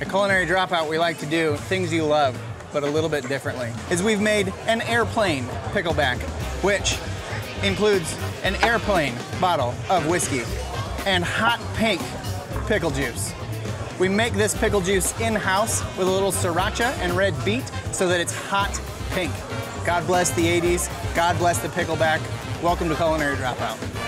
At Culinary Dropout, we like to do things you love, but a little bit differently. We've made an Airplane Pickleback, which includes an airplane bottle of whiskey and hot pink pickle juice. We make this pickle juice in-house with a little sriracha and red beet so that it's hot pink. God bless the 80s. God bless the Pickleback. Welcome to Culinary Dropout.